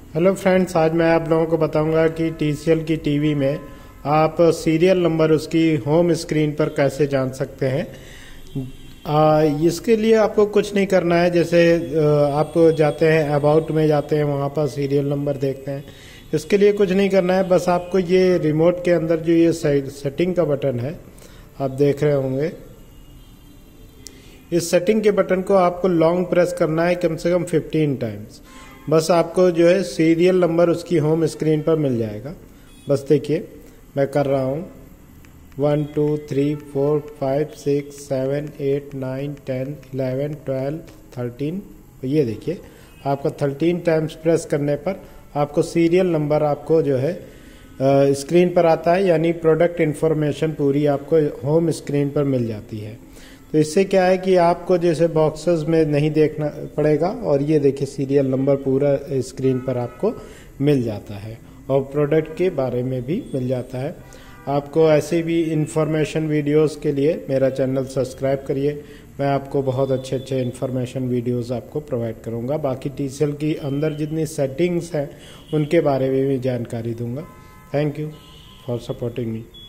Hello friends, आज मैं आप लोगों को बताऊंगा कि TCL की टीवी में आप सीरियल नंबर उसकी होम स्क्रीन पर कैसे जान सकते हैं। इसके लिए आपको कुछ नहीं करना है। जैसे आप जाते हैं अबाउट में जाते हैं, वहाँ पर सीरियल नंबर देखते हैं। इसके लिए कुछ नहीं करना है, बस आपको ये रिमोट के अंदर जो ये सेटिंग का बटन है आप देख रहे होंगे, इस सेटिंग के बटन को आपको लॉन्ग प्रेस करना है, कम से कम 15 टाइम्स। बस आपको जो है सीरियल नंबर उसकी होम स्क्रीन पर मिल जाएगा। बस देखिए मैं कर रहा हूँ 1 2 3 4 5 6 7 8 9 10 11 12 13। ये देखिए आपका 13 टाइम्स प्रेस करने पर आपको सीरियल नंबर आपको जो है स्क्रीन पर आता है, यानी प्रोडक्ट इन्फॉर्मेशन पूरी आपको होम स्क्रीन पर मिल जाती है। तो इससे क्या है कि आपको जैसे बॉक्सेस में नहीं देखना पड़ेगा, और ये देखिए सीरियल नंबर पूरा स्क्रीन पर आपको मिल जाता है और प्रोडक्ट के बारे में भी मिल जाता है। आपको ऐसे भी इंफॉर्मेशन वीडियोस के लिए मेरा चैनल सब्सक्राइब करिए। मैं आपको बहुत अच्छे अच्छे इंफॉर्मेशन वीडियोस आपको प्रोवाइड करूंगा। बाकी TCL की अंदर जितनी सेटिंग्स हैं उनके बारे में भी जानकारी दूंगा। Thank you for supporting me.